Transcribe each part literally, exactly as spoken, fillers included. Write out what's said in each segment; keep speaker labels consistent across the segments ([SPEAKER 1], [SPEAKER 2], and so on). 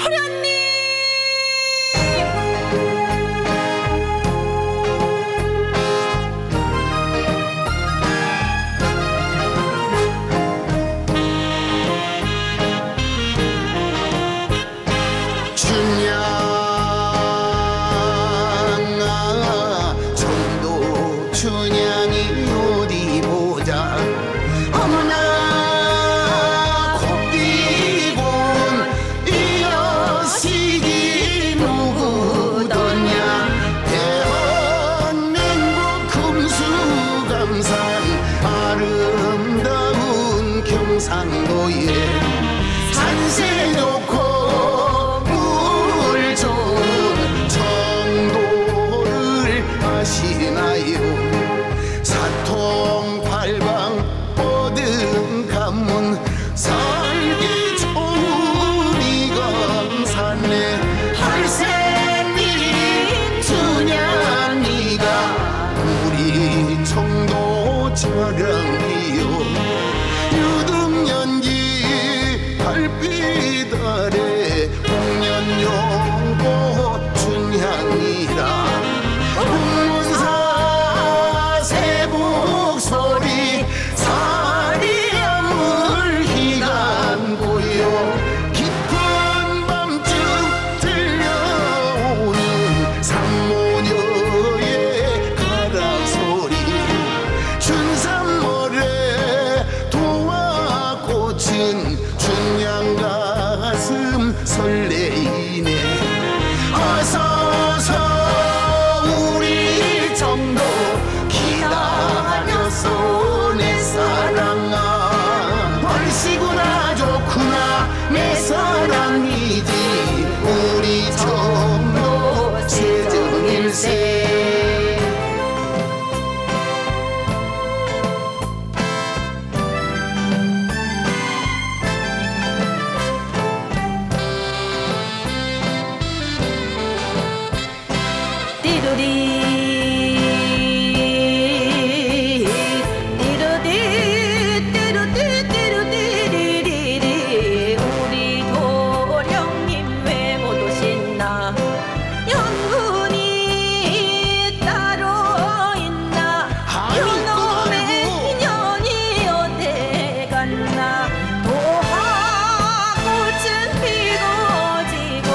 [SPEAKER 1] 상도에 산세 좋고 물 좋은 청도를 아시나요? 사통팔방 모든 가문 살기 좋은 이강산에 할세님 춘향이가 우리 청도 자랑이요. 유등연기 달빛 아래 홍련용고 춘향이라 홍문사 새북소리 사리암을 희간고요. 깊은 밤쯤 들려오는 산모녀의 가락소리 춘산모래 꽃은 춘향 가슴 설레이네. 어서서 우리 정도 기다렸어 내 사랑아. 벌시구나 좋구나 내 사랑이지 우리 정도 세정일세.
[SPEAKER 2] 우리 도령님 왜 못 오신나? 연분이 따로 있나? 요놈의 년이 어디 갔나? 도화꽃은 피고 지고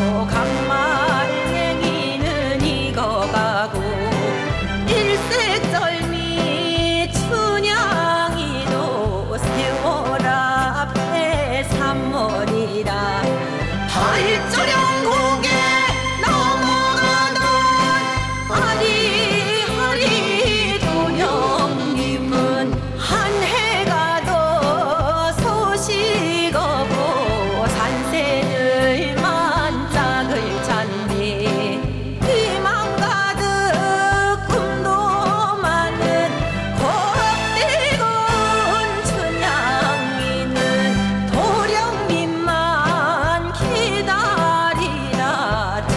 [SPEAKER 2] 강말랭이는 익어가고 일색절미 춘향이도 세월 앞에 산머리라. 팔조령 고개 넘어가던 아리아리 도령님은 한 해가 더 소식 없고 산새들만 짝을 찼네. 희망 가득 꿈도 많은 곱대군 춘향이는 도령님만 기다리라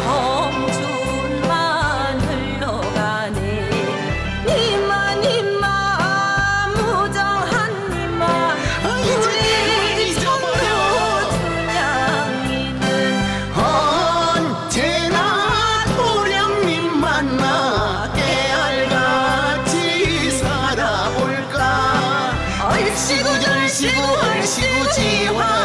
[SPEAKER 2] 청춘만 흘러가네. 니마 니마 무정한 니마 우리 청도 춘향이는
[SPEAKER 1] 언제나 도령님 만나 깨알같이 살아볼까. 얼씨구 절씨구 얼씨구 지화